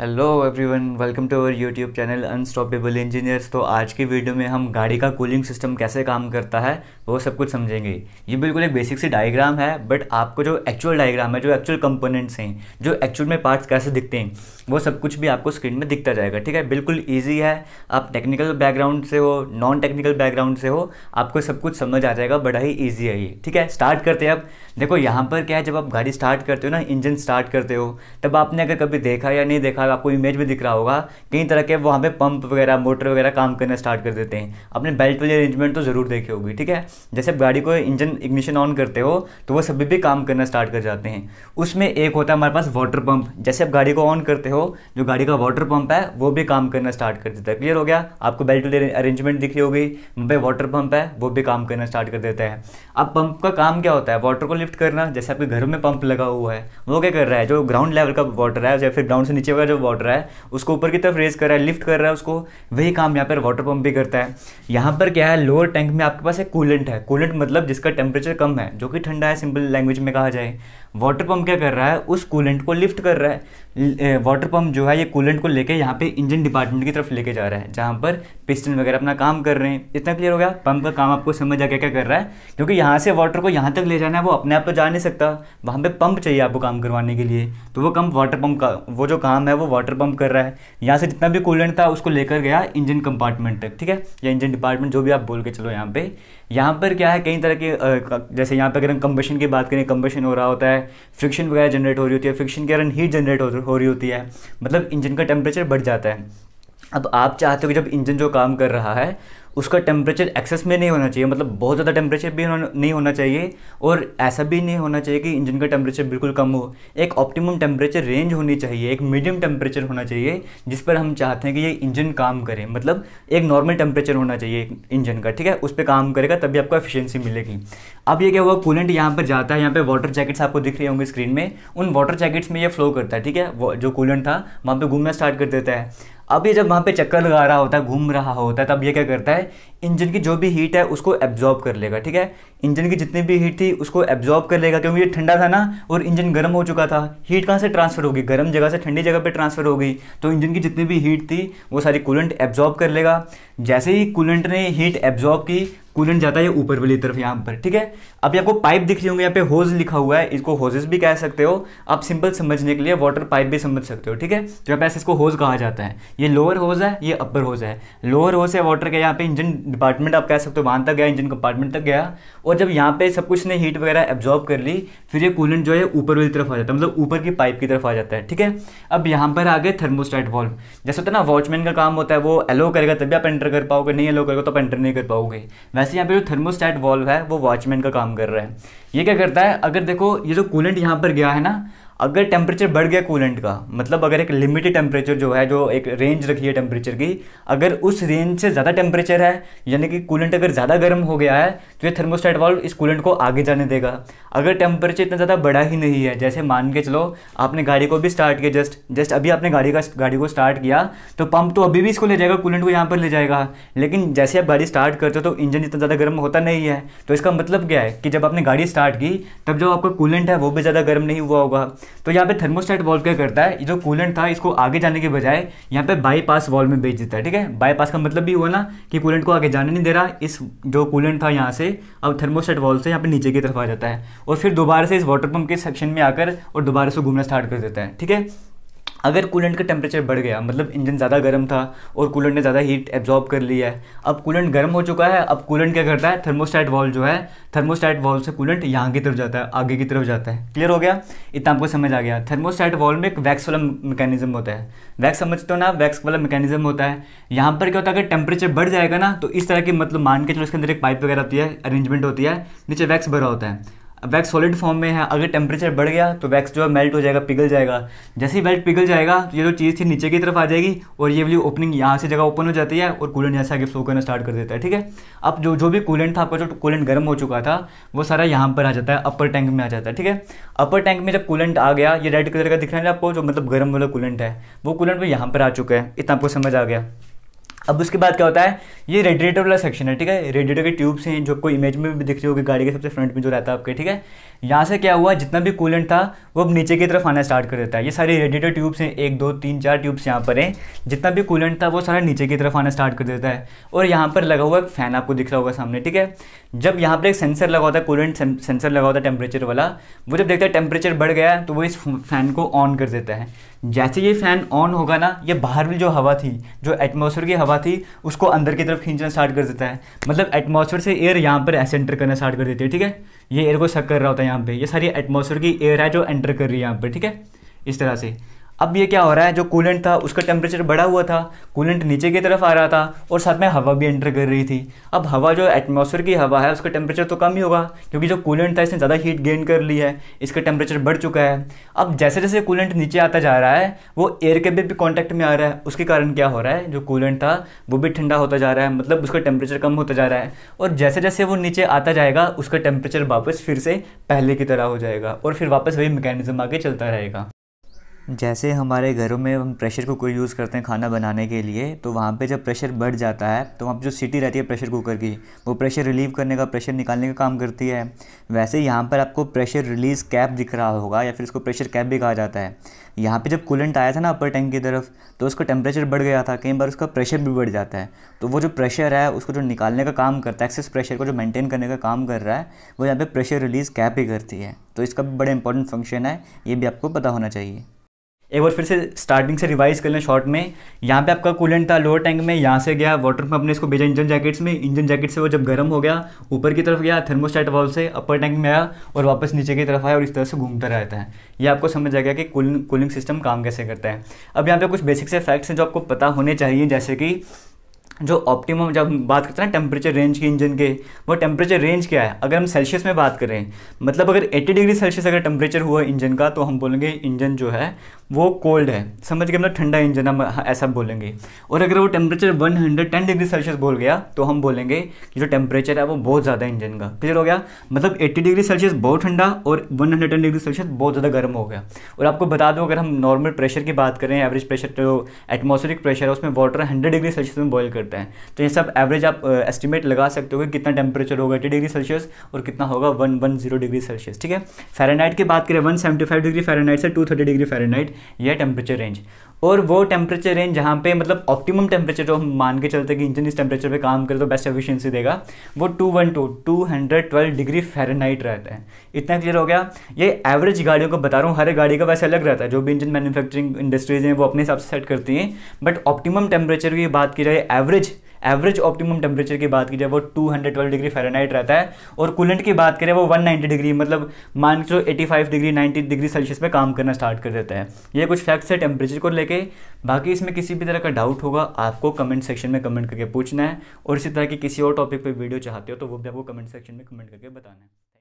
Hello everyone, welcome to our YouTube channel unstoppable engineers. तो आज की वीडियो में हम गाड़ी का कूलिंग सिस्टम कैसे काम करता है वो सब कुछ समझेंगे। ये बिल्कुल एक बेसिक सी डायग्राम है, बट आपको जो एक्चुअल डायग्राम है, जो एक्चुअल कंपोनेंट्स हैं, जो एक्चुअल में पार्ट्स कैसे दिखते हैं, वो सब कुछ भी आपको स्क्रीन में दिखता जाएगा। ठीक है, बिल्कुल ईजी है। आप टेक्निकल बैकग्राउंड से हो, नॉन टेक्निकल बैकग्राउंड से हो, आपको सब कुछ समझ आ जाएगा। बड़ा ही ईजी है ये। ठीक है, स्टार्ट करते हैं। अब देखो यहाँ पर क्या है, जब आप गाड़ी स्टार्ट करते हो ना, इंजन स्टार्ट करते हो, तब आपने अगर कभी देखा या नहीं देखा, आपको इमेज में दिख रहा होगा कई तरह के वहाँ पे पंप वगैरह, मोटर वगैरह काम करना स्टार्ट कर देते हैं। आपने बेल्ट वाली अरेंजमेंट तो ज़रूर देखी होगी। ठीक है, जैसे आप गाड़ी को इंजन इग्निशन ऑन करते हो तो वो सभी भी काम करना स्टार्ट कर जाते हैं। उसमें एक होता है हमारे पास वाटर पंप। जैसे आप गाड़ी को ऑन करते हो, जो गाड़ी का वाटर पंप है वो भी काम करना स्टार्ट कर देता है। क्लियर हो गया? आपको बेल्ट वाली अरेंजमेंट दिख रही होगी, वहाँ पे वाटर पंप है, वो भी काम करना स्टार्ट कर देता है। अब पंप का काम क्या होता है? वाटर को लिफ्ट करना। जैसे आपके घर में पंप लगा हुआ है, वो क्या कर रहा है? जो ग्राउंड लेवल का वाटर है या फिर ग्राउंड से नीचे का जो वाटर है उसको ऊपर की तरफ रेज कर रहा है, लिफ्ट कर रहा है उसको। वही काम यहाँ पर वाटर पंप भी करता है। यहाँ पर क्या है, लोअर टैंक में आपके पास एक कूलेंट है। कूलेंट मतलब जिसका टेम्परेचर कम है, जो कि ठंडा है, सिंपल लैंग्वेज में कहा जाए। वाटर पंप क्या कर रहा है? उस कूलेंट को लिफ्ट कर रहा है। वाटर पंप जो है ये कूलेंट को लेके यहाँ पे इंजन डिपार्टमेंट की तरफ लेके जा रहा है, जहाँ पर पिस्टन वगैरह अपना काम कर रहे हैं। इतना क्लियर हो गया? पंप का काम आपको समझ आ गया क्या कर रहा है? क्योंकि यहाँ से वाटर को यहाँ तक ले जाना है, वो अपने आप तो जा नहीं सकता, वहाँ पे पंप चाहिए आपको काम करवाने के लिए। तो वो काम वाटर पंप का, वो जो काम है वो वाटर पंप कर रहा है। यहाँ से जितना भी कूलेंट था उसको लेकर गया इंजन कंपार्टमेंट तक। ठीक है, या इंजन डिपार्टमेंट, जो भी आप बोल के चलो। यहाँ पर क्या है, कई तरह के जैसे यहाँ पर अगर हम कंबशन की बात करें, कंबशन हो रहा होता है, फ्रिक्शन वगैरह जनरेट हो रही होती है, फ्रिक्शन के कारण हीट जनरेट हो रही होती है, मतलब इंजन का टेम्परेचर बढ़ जाता है। अब आप चाहते हो कि जब इंजन जो काम कर रहा है उसका टेम्परेचर एक्सेस में नहीं होना चाहिए, मतलब बहुत ज़्यादा टेम्परेचर भी नहीं होना चाहिए, और ऐसा भी नहीं होना चाहिए कि इंजन का टेम्परेचर बिल्कुल कम हो। एक ऑप्टिमम टेम्परेचर रेंज होनी चाहिए, एक मीडियम टेम्परेचर होना चाहिए जिस पर हम चाहते हैं कि ये इंजन काम करे। मतलब एक नॉर्मल टेम्परेचर होना चाहिए इंजन का। ठीक है, उस पर काम करेगा तभी आपको एफिशिएंसी मिलेगी। अब ये क्या हुआ, कूलेंट यहाँ पर जाता है, यहाँ पे वाटर जैकेट्स आपको दिख रही होंगे स्क्रीन में, उन वाटर जैकेट्स में ये फ्लो करता है। ठीक है, वो जो कूलेंट था वहाँ पे घूमना स्टार्ट कर देता है। अब ये जब वहाँ पे चक्कर लगा रहा होता है, घूम रहा होता है, तब ये क्या करता है, इंजन की जो भी हीट है उसको एब्जॉर्ब कर लेगा। ठीक है, इंजन की जितनी भी हीट थी उसको एब्जॉर्ब कर लेगा, क्योंकि ये ठंडा था ना और इंजन गर्म हो चुका था। हीट कहाँ से ट्रांसफर होगी? गर्म जगह से ठंडी जगह पे ट्रांसफर होगी, तो इंजन की जितनी भी हीट थी वो सारी कूलेंट एब्जॉर्ब कर लेगा। जैसे ही कूलेंट ने हीट एब्जॉर्ब की, कूलेंट जाता है ऊपर वाली तरफ यहाँ पर। ठीक है, अब आपको पाइप दिख रही होंगी, यहाँ पे होज लिखा हुआ है, इसको होजेस भी कह सकते हो आप, सिंपल समझने के लिए वाटर पाइप भी समझ सकते हो। ठीक है, तो यहाँ पे ऐसे इसको होज कहा जाता है। ये लोअर होज है, ये अपर होज है। लोअर होज है वाटर के, यहाँ पे इंजन डिपार्टमेंट आप कह सकते हो, वहां तक गया, इंजन कंपार्टमेंट तक गया, और जब यहाँ पे सब कुछ ने हीट वगैरह एब्जॉर्ब कर ली, फिर ये कूलेंट जो है ऊपर वाली तरफ आ जाता है, मतलब ऊपर की पाइप की तरफ आ जाता है। ठीक है, अब यहाँ पर आ गए थर्मोस्टेट वाल्व। जैसे होता है ना, वॉचमैन का काम होता है, वो एलो करेगा तभी आप एंटर कर पाओगे, नहीं एलो करेगा तो आप एंटर नहीं कर पाओगे। वैसे यहाँ पे जो थर्मोस्टेट वाल्व है वो वॉचमैन का काम कर रहा है। ये क्या करता है, अगर देखो ये जो कूलेंट यहाँ पर गया है ना, अगर टेम्परेचर बढ़ गया कूलेंट का, मतलब अगर एक लिमिटेड टेम्परेचर जो है, जो एक रेंज रखी है टेम्परेचर की, अगर उस रेंज से ज़्यादा टेम्परेचर है, यानी कि कूलेंट अगर ज़्यादा गर्म हो गया है, तो ये थर्मोस्टेट वाल्व इस कूलेंट को आगे जाने देगा। अगर टेम्परेचर इतना ज़्यादा बढ़ा ही नहीं है, जैसे मान के चलो आपने गाड़ी को भी स्टार्ट किया, जस्ट अभी आपने गाड़ी को स्टार्ट किया, तो पंप तो अभी भी इसको ले जाएगा, कूलेंट को यहाँ पर ले जाएगा। लेकिन जैसे आप गाड़ी स्टार्ट करते हो तो इंजन इतना ज़्यादा गर्म होता नहीं है। तो इसका मतलब क्या है कि जब आपने गाड़ी स्टार्ट की तब जो आपका कूलेंट है वो भी ज़्यादा गर्म नहीं हुआ होगा। तो यहाँ पे थर्मोस्टेट वाल्व क्या करता है, ये जो कूलेंट था इसको आगे जाने के बजाय यहाँ पे बाईपास वाल्व में भेज देता है। ठीक है, बाईपास का मतलब भी हुआ ना कि कूलेंट को आगे जाने नहीं दे रहा, इस जो कूलेंट था यहाँ से अब थर्मोस्टेट वाल्व से यहाँ पे नीचे की तरफ आ जाता है, और फिर दोबारा से इस वाटर पंप के सेक्शन में आकर और दोबारा से घूमना स्टार्ट कर देता है। ठीक है, अगर कूलेंट का टेम्परेचर बढ़ गया, मतलब इंजन ज़्यादा गर्म था और कूलेंट ने ज़्यादा हीट एब्जॉर्ब कर लिया है, अब कूलेंट गर्म हो चुका है, अब कूलेंट क्या करता है, थर्मोस्टेट वाल्व जो है, थर्मोस्टेट वाल्व से कूलेंट यहाँ की तरफ जाता है, आगे की तरफ जाता है। क्लियर हो गया? इतना आपको समझ आ गया। थर्मोस्टेट वाल्व में एक वैक्स वाला मैकेनिज्म होता है, वैक्स समझते हो ना, वैक्स वाला मैकेनिज्म होता है। यहाँ पर क्या होता है, अगर टेम्परेचर बढ़ जाएगा ना, तो इस तरह की, मतलब मान के चलो इसके अंदर एक पाइप वगैरह होती है, अरेंजमेंट होती है, नीचे वैक्स भरा होता है। वैक्स सॉलिड फॉर्म में है, अगर टेम्परेचर बढ़ गया तो वैक्स जो है मेल्ट हो जाएगा, पिघल जाएगा। जैसे ही मेल्ट पिघल जाएगा तो ये जो चीज़ थी नीचे की तरफ आ जाएगी, और ये वाली ओपनिंग यहाँ से जगह ओपन हो जाती है और कूलेंट यहाँ से आगे फ्लो करना स्टार्ट कर देता है। ठीक है, अब जो भी कूलेंट था, आपका जो कूलेंट गर्म हो चुका था, वो सारा यहाँ पर आ जाता है, अपर टैंक में आ जाता है। ठीक है, अपर टैंक में जब कूलेंट आ गया, ये रेड कलर का दिख रहा है आपको, जो मतलब गर्म वाला कूलेंट है, वो कूलेंट में यहाँ पर आ चुका है। इतना आपको समझ आ गया। अब उसके बाद क्या होता है, ये रेडिएटर वाला सेक्शन है, ठीक है। रेडिएटर के ट्यूब्स हैं जो आपको इमेज में भी दिख रही होगी गाड़ी के सबसे फ्रंट में जो रहता है आपके, ठीक है। यहाँ से क्या हुआ, जितना भी कूलेंट था वो अब नीचे की तरफ आना स्टार्ट कर देता है। ये सारे रेडिएटर ट्यूब्स हैं, 1 2 3 4 ट्यूब्स यहाँ पर हैं। जितना भी कूलेंट था वो सारा नीचे की तरफ आना स्टार्ट कर देता है। और यहाँ पर लगा हुआ एक फ़ैन आपको दिख रहा होगा सामने, ठीक है। जब यहाँ पर एक सेंसर लगा होता है, कूलेंट सेंसर लगा होता है टेम्परेचर वाला, वो जब देखता है टेम्परेचर बढ़ गया तो वो इस फ़ैन को ऑन कर देता है। जैसे ये फ़ैन ऑन होगा ना, ये बाहर भी जो हवा थी, जो एटमॉस्फेयर की हवा थी, उसको अंदर की तरफ खींचना स्टार्ट कर देता है। मतलब एटमॉस्फेयर से एयर यहाँ पर ऐसे एंटर करना स्टार्ट कर देती है, ठीक है। ये एयर को सक कर रहा होता है यहाँ पे, ये सारी एटमॉस्फेयर की एयर है जो एंटर कर रही है यहाँ पर, ठीक है, इस तरह से। अब ये क्या हो रहा है, जो कूलेंट था उसका टेम्परेचर बढ़ा हुआ था, कूलेंट नीचे की तरफ आ रहा था और साथ में हवा भी एंटर कर रही थी। अब हवा जो एटमॉस्फेयर की हवा है उसका टेम्परेचर तो कम ही होगा, क्योंकि जो कूलेंट था इसने ज़्यादा हीट गेन कर ली है, इसका टेम्परेचर बढ़ चुका है। अब जैसे जैसे कूलेंट नीचे आता जा रहा है वो एयर के भी कॉन्टैक्ट में आ रहा है, उसके कारण क्या हो रहा है, जो कूलेंट था वो भी ठंडा होता जा रहा है, मतलब उसका टेम्परेचर कम होता जा रहा है। और जैसे जैसे वो नीचे आता जाएगा उसका टेम्परेचर वापस फिर से पहले की तरह हो जाएगा और फिर वापस वही मैकेनिज्म आगे चलता रहेगा। जैसे हमारे घरों में हम प्रेशर कुकर यूज़ करते हैं खाना बनाने के लिए, तो वहाँ पे जब प्रेशर बढ़ जाता है तो वहाँ पे जो सीटी रहती है प्रेशर कुकर की, वो प्रेशर रिलीव करने का, प्रेशर निकालने का काम करती है। वैसे यहाँ पर आपको प्रेशर रिलीज़ कैप दिख रहा होगा, या फिर इसको प्रेशर कैप भी कहा जाता है। यहाँ पे जब कूलेंट आया था ना अपर टैंक की तरफ, तो उसका टेम्परेचर बढ़ गया था, कई बार उसका प्रेशर भी बढ़ जाता है। तो वो जो प्रेशर है उसको जो निकालने का काम करता है, एक्सेस प्रेशर को जो मेंटेन करने का काम कर रहा है, वो यहाँ पे प्रेशर रिलीज़ कैप ही करती है। तो इसका भी बड़ा इंपॉर्टेंट फंक्शन है, ये भी आपको पता होना चाहिए। एक बार फिर से स्टार्टिंग से रिवाइज कर लें शॉर्ट में। यहाँ पे आपका कूलेंट था लोअर टैंक में, यहाँ से गया वाटर पंप, अपने इसको भेजा इंजन जैकेट्स में, इंजन जैकेट से वो जब गर्म हो गया ऊपर की तरफ गया, थर्मोस्टेट वाल्व से अपर टैंक में आया और वापस नीचे की तरफ आया और इस तरह से घूमता रहता है। ये आपको समझ आ गया कि कूलिंग सिस्टम काम कैसे करता है। अब यहाँ पे कुछ बेसिक से फैक्ट्स हैं जो आपको पता होने चाहिए, जैसे कि जो ऑप्टिमम, जब हम बात करते हैं ना टेम्परेचर रेंज की इंजन के, वो टेम्परेचर रेंज क्या है। अगर हम सेल्सियस में बात करें, मतलब अगर 80 डिग्री सेल्सियस अगर टेम्परेचर हुआ इंजन का, तो हम बोलेंगे इंजन जो है वो कोल्ड है, समझ गए, मतलब ठंडा इंजन, हम ऐसा बोलेंगे। और अगर वो टेम्परेचर 110 डिग्री सेल्सियस बोल गया तो हम बोलेंगे कि जो टेम्परेचर है वो बहुत ज़्यादा इंजन का। क्लियर हो गया, मतलब 80 डिग्री सेल्सियस बहुत ठंडा और 110 डिग्री सेल्सियस बहुत ज़्यादा गर्म हो गया। और आपको बता दो, अगर हम नॉर्मल प्रेशर की बात करें, एवरेज प्रेशर जो एटमॉस्फेरिक प्रेशर है उसमें वाटर 100 डिग्री सेल्सियस में बॉयल करता है। तो ये सब एवरेज आप एस्टिमेट लगा सकते हो कि कितना टेम्परेचर होगा 80 डिग्री सेल्सियस और कितना होगा 110 डिग्री सेल्सियस, ठीक है। फ़ारेनहाइट की बात करें 175 डिग्री फ़ारेनहाइट से 230 डिग्री फ़ारेनहाइट, यह टेम्परेचर रेंज। और वो टेम्परेचर रेंज जहाँ पे मतलब ऑप्टिमम टेम्परेचर जो हम मान के चलते हैं कि इंजन इस टेम्परेचर पे काम करे तो बेस्ट एफिशिएंसी देगा, वो 212 डिग्री फ़ारेनहाइट रहता है। इतना क्लियर हो गया। ये एवरेज गाड़ियों को बता रहा हूँ, हर गाड़ी का वैसे अलग रहता है, जो भी इंजन मैन्युफैक्चरिंग इंडस्ट्रीज हैं वो अपने हिसाब से सेट करती हैं। बट ऑप्टिमम टेम्परेचर की बात की जाए, एवरेज ऑप्टिमम टेम्परेचर की बात की जाए वो 212 डिग्री फ़ारेनहाइट रहता है। और कूलेंट की बात करें वो 190 डिग्री, मतलब मान के चलो 85 डिग्री 90 डिग्री सेल्सियस पे काम करना स्टार्ट कर देता है। ये कुछ फैक्ट्स है टेम्परेचर को लेके। बाकी इसमें किसी भी तरह का डाउट होगा आपको कमेंट सेक्शन में कमेंट करके पूछना है, और इसी तरह की किसी और टॉपिक पर वीडियो चाहते हो तो वो भी आपको कमेंट सेक्शन में कमेंट करके बताना है।